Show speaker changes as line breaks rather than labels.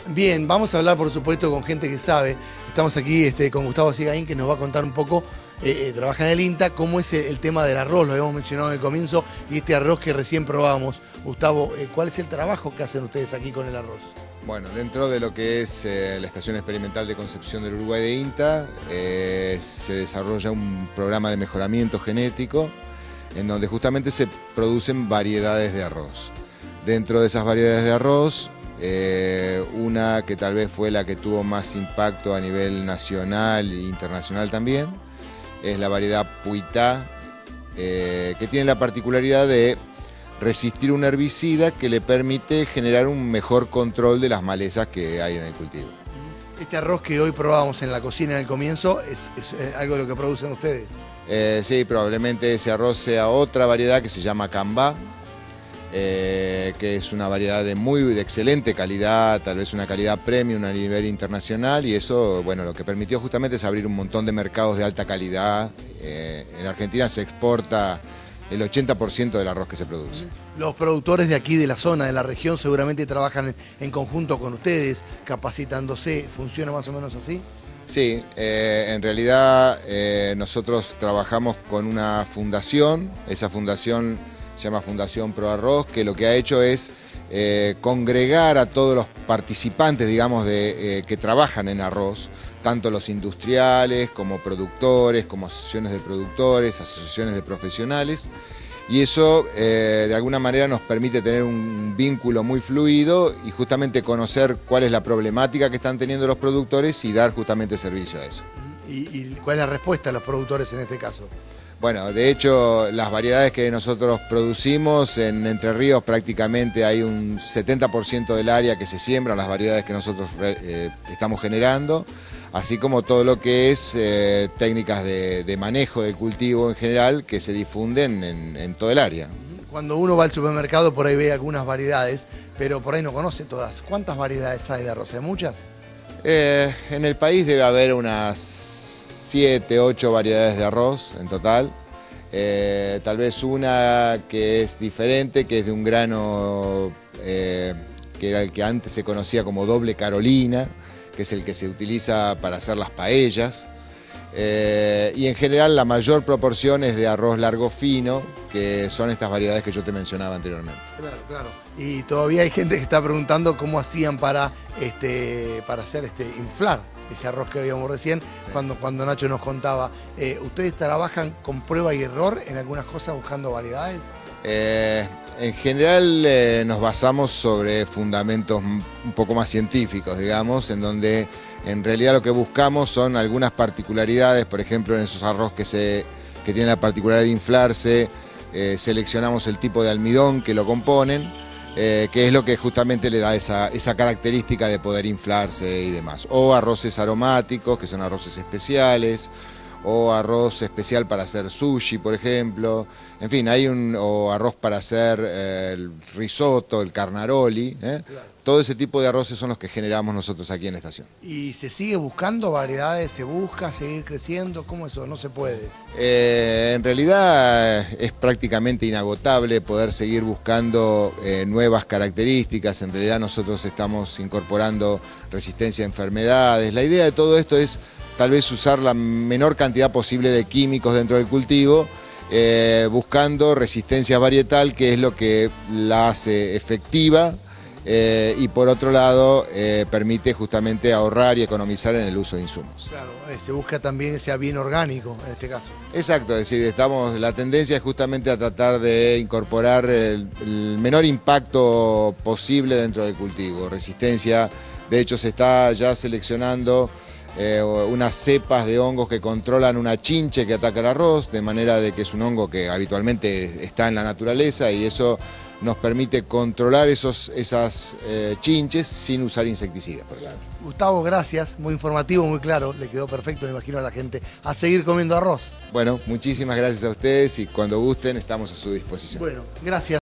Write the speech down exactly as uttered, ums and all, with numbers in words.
Bien, vamos a hablar por supuesto con gente que sabe. Estamos aquí este, con Gustavo Sigaín, que nos va a contar un poco, eh, eh, trabaja en el INTA, cómo es el, el tema del arroz, lo habíamos mencionado en el comienzo, y este arroz que recién probamos. Gustavo, eh, ¿cuál es el trabajo que hacen ustedes aquí con el arroz?
Bueno, dentro de lo que es eh, la Estación Experimental de Concepción del Uruguay de INTA, eh, se desarrolla un programa de mejoramiento genético en donde justamente se producen variedades de arroz. Dentro de esas variedades de arroz, eh, una que tal vez fue la que tuvo más impacto a nivel nacional e internacional también, es la variedad Puitá, eh, que tiene la particularidad de resistir un herbicida que le permite generar un mejor control de las malezas que hay en el cultivo.
Este arroz que hoy probábamos en la cocina en el comienzo, ¿es, es algo de lo que producen ustedes?
Eh, sí, probablemente ese arroz sea otra variedad que se llama Cambá, eh, que es una variedad de muy de excelente calidad, tal vez una calidad premium a nivel internacional, y eso, bueno, lo que permitió justamente es abrir un montón de mercados de alta calidad. Eh, en Argentina se exporta el ochenta por ciento del arroz que se produce.
Los productores de aquí, de la zona, de la región, seguramente trabajan en, en conjunto con ustedes, capacitándose. ¿Funciona más o menos así?
Sí, eh, en realidad eh, nosotros trabajamos con una fundación. Esa fundación se llama Fundación Pro Arroz, que lo que ha hecho es eh, congregar a todos los participantes, digamos, de, eh, que trabajan en arroz, tanto los industriales como productores, como asociaciones de productores, asociaciones de profesionales, y eso eh, de alguna manera nos permite tener un vínculo muy fluido y justamente conocer cuál es la problemática que están teniendo los productores y dar justamente servicio a eso.
¿Y, y cuál es la respuesta de los productores en este caso?
Bueno, de hecho, las variedades que nosotros producimos en Entre Ríos prácticamente hay un setenta por ciento del área que se siembra, las variedades que nosotros eh, estamos generando, así como todo lo que es eh, técnicas de, de manejo del cultivo en general que se difunden en, en todo el área.
Cuando uno va al supermercado por ahí ve algunas variedades, pero por ahí no conoce todas. ¿Cuántas variedades hay de arroz? ¿Hay muchas?
Eh, en el país debe haber unas siete, ocho variedades de arroz en total. Eh, tal vez una que es diferente, que es de un grano eh, que era el que antes se conocía como doble Carolina, que es el que se utiliza para hacer las paellas. Eh, y en general la mayor proporción es de arroz largo fino, que son estas variedades que yo te mencionaba anteriormente.
Claro, claro. Y todavía hay gente que está preguntando cómo hacían para, este, para hacer este, inflar ese arroz que veíamos recién, sí. cuando, cuando Nacho nos contaba. Eh, ¿Ustedes trabajan con prueba y error en algunas cosas buscando variedades?
Eh, en general eh, nos basamos sobre fundamentos un poco más científicos, digamos, en donde en realidad lo que buscamos son algunas particularidades. Por ejemplo, en esos arroz que, se, que tienen la particularidad de inflarse, eh, seleccionamos el tipo de almidón que lo componen, Eh, que es lo que justamente le da esa, esa característica de poder inflarse y demás. O arroces aromáticos, que son arroces especiales, o arroz especial para hacer sushi, por ejemplo. En fin, hay un o arroz para hacer eh, el risotto, el carnaroli. ¿eh? Claro. Todo ese tipo de arroces son los que generamos nosotros aquí en la estación.
¿Y se sigue buscando variedades? ¿Se busca seguir creciendo? ¿Cómo eso? ¿No se puede?
Eh, en realidad es prácticamente inagotable poder seguir buscando eh, nuevas características. En realidad nosotros estamos incorporando resistencia a enfermedades. La idea de todo esto es tal vez usar la menor cantidad posible de químicos dentro del cultivo, eh, buscando resistencia varietal, que es lo que la hace efectiva. Eh, y por otro lado eh, permite justamente ahorrar y economizar en el uso de insumos.
Claro, eh, se busca también que sea bien orgánico en este caso.
Exacto, es decir, estamos, la tendencia es justamente a tratar de incorporar el, el menor impacto posible dentro del cultivo. Resistencia, de hecho se está ya seleccionando eh, unas cepas de hongos que controlan una chinche que ataca el arroz, de manera de que es un hongo que habitualmente está en la naturaleza, y eso nos permite controlar esos, esas eh, chinches sin usar insecticidas.
Claro. Gustavo, gracias, muy informativo, muy claro, le quedó perfecto, me imagino, a la gente. A seguir comiendo arroz.
Bueno, muchísimas gracias a ustedes y cuando gusten estamos a su disposición.
Bueno, gracias.